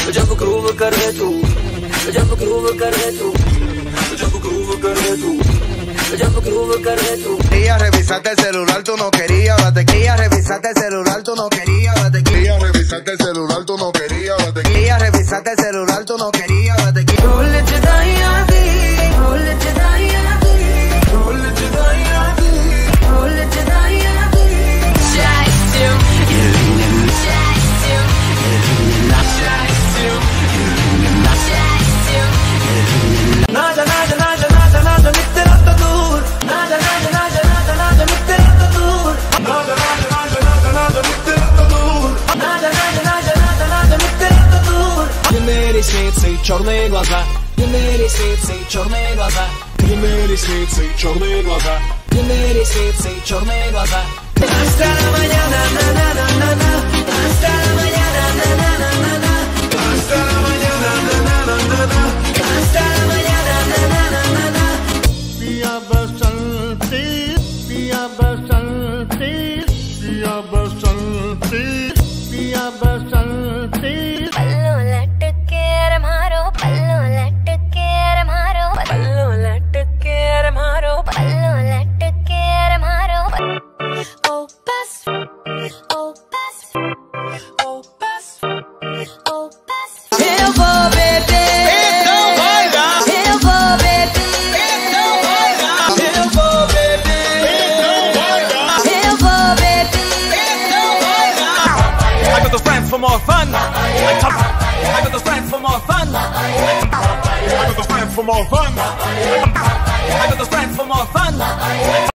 जब ग्रूव करे तू, जब ग्रूव करे तू, जब ग्रूव करे तू, जब ग्रूव करे तू. Quería revisarte el celular, tú no querías, ahora te quería revisarte el celular, tú no querías, ahora te quería revisarte el celular, tú no querías, ahora te quería revisarte el celular, tú no querías, ahora te quería. Черные глаза, длинные ресницы, черные глаза, длинные ресницы, черные глаза, длинные ресницы, черные глаза. Hasta la mañana, na na na na na. Hasta la mañana, na na na na na. Hasta la mañana, na na na na na. Hasta la mañana, na na na na na. पिया बसंती, पिया बसंती, पिया बसंती, पिया बसंती. पल्लू लटके रे मारो, पल्लू लटके रे मारो, पल्लू लटके रे मारो, पल्लू लटके रे मारो. Oh bus, oh bus, oh bus, oh bus. Eu vou beber, eu vou beber, eu vou beber, eu vou beber. I got the friends for more fun. I got the friends for more fun. I got the friends for more fun. I got the friends for more fun.